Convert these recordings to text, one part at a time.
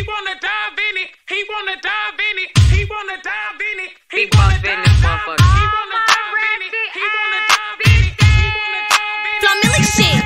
wanna dive in it. He wanna dive in it. He wanna dive in it. He wanna dive in it. He wanna dive in it. He wanna dive in it. He wanna dive in it. Flummy shit.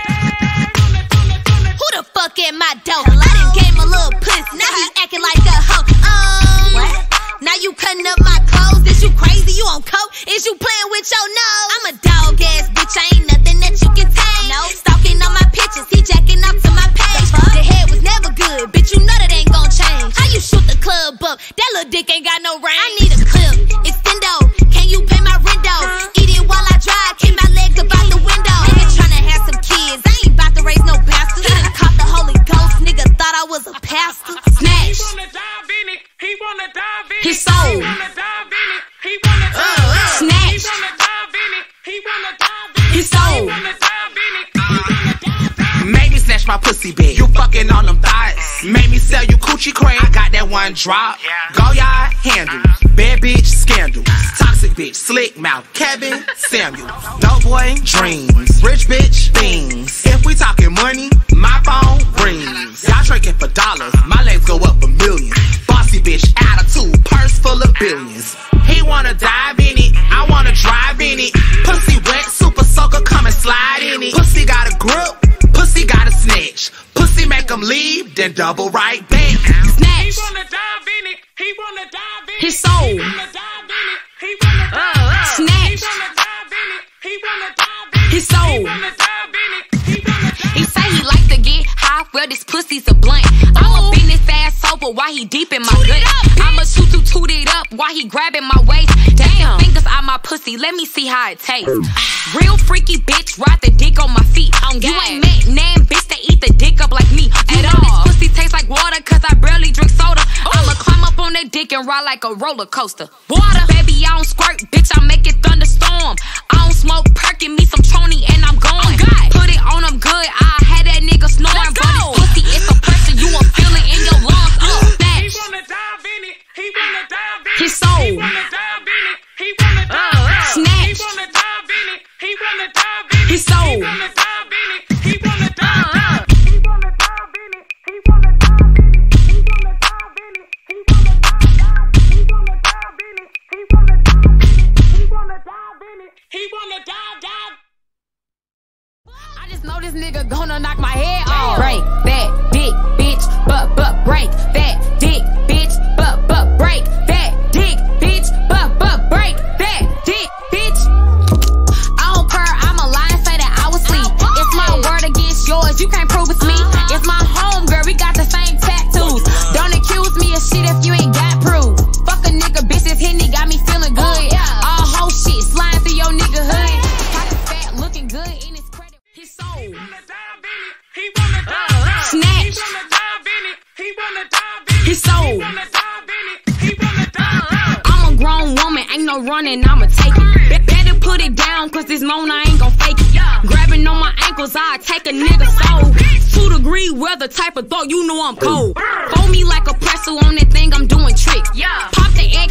Who the fuck at my door? I done gave him a little pussy. Now he acting like a hoe. What? Now you cutting up my clothes. Is you crazy? You on coke? Is you playing with your nose? I'm a dog ass bitch. I ain't nothing that you can tame. No. Stalking on my pictures. He jacking up to my page. The head was never good. Bitch, you know that ain't gon' change. How you shoot the club up? That little dick ain't got no range. I need a clip. Extendo. Can you pay my rendo? Eat it while I drive. Keep my legs up out the window. Nigga tryna have some kids. I ain't about to raise no bastard. He done caught the Holy Ghost. Nigga thought I was a pastor. Snatched. He wanna dive in it. He wanna dive in it. His soul. He wanna dive in it. He wanna dive in it. Snatched. He wanna dive in it. He wanna dive in it. His soul. He wanna dive in it. He wanna dive in it. Made me snatch my pussy big. You fucking on them thighs. Made me sell you coochie cream. I got that one drop. Go yard handles. Bad bitch scandals. Toxic bitch, slick mouth. Kevin Samuel. Dope boy dreams. Rich bitch things. If we talking money, my phone rings. Y'all drinking for dollars. My legs go up for millions. Bossy bitch attitude. Purse full of billions. He wanna dive in it. I wanna drive in it. Pussy wet, super soaker, come and slide in it. Pussy got a grip. Pussy got a snitch. Pussy make him leave, then double right back. Snatched. He wanna dive in it. He wanna dive in it. His soul. He wanna dive in it. He wanna dive in it. Snatched. He wanna dive in it. He wanna dive in it. His soul. He wanna dive in it. He wanna dive. He say he like to get high, well this pussy's a blunt. I'ma bend his ass over while he deep in my gut. I'ma toot it up while he grabbing my waist. Damn, fingers out my pussy, let me see how it tastes. Real freaky bitch, ride the dick on my feet. You ain't met nan bitch that eat the dick up like me. At all, this pussy tastes like water cause I barely drink soda. I'ma climb up on that dick and ride like a roller coaster. Water, baby, I don't squirt, bitch, I make it thunderstorm. I don't smoke perkin, me some Tony and I'm going. Put it on him good, I had that nigga snoring. But this pussy, it's a pressure, you won't feel it in your lungs. He wanna dive in it. He wanna dive in it. His soul. He wanna dive in it. He wanna dive in it. Snatched. He wanna dive in it. He wanna dive in it. His soul. He wanna dive in it. He wanna dive in it. He wanna dive in it. He wanna dive in it. He wanna dive in it. He wanna dive. He wanna dive in it. He wanna dive in it. He wanna dive in it. He wanna dive. I just know this nigga gonna knock my head off. Break that dick, bitch, but break that dick, bitch, but break that dick, bitch, but break that dick, bitch. I don't care, I'ma lie and say that I was asleep. It's my word against yours, you can't prove it's me. It's my home, girl, we got the same tattoos. Don't accuse me of shit if you ain't got proof. Fuck a nigga, bitch, this Henny got me feeling good. All whole shit, sliding through your nigga hood. Pockets fat, looking good in his credit. His soul. He wanna dive in it. He wanna dive in it. Snatched. He wanna dive in it. He wanna dive in it. His soul. He wanna dive in it. He wanna dive in it. I'm a grown woman, ain't no running, I'ma take it. Better put it down, cause this moan I ain't gon' fake it. Grabbing on my ankles, I take a nigga soul. 2-degree weather type of thought, you know I'm cold. Hold me like a pretzel on that thing, I'm doing tricks. Pop the egg